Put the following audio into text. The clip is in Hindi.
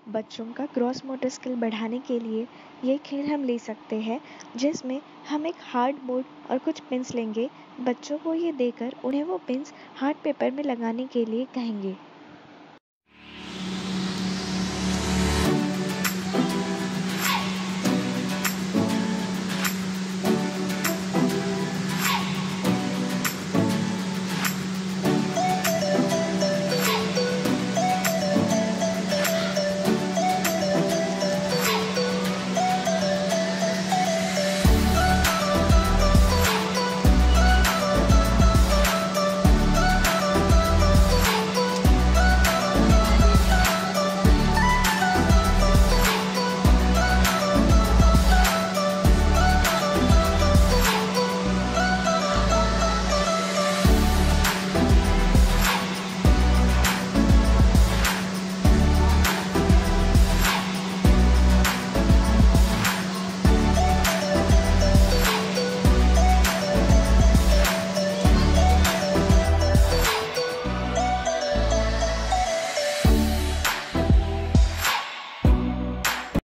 बच्चों का ग्रॉस मोटर स्किल बढ़ाने के लिए ये खेल हम ले सकते हैं, जिसमें हम एक हार्ड बोर्ड और कुछ पिन्स लेंगे। बच्चों को ये देकर उन्हें वो पिन्स हार्ड पेपर में लगाने के लिए कहेंगे।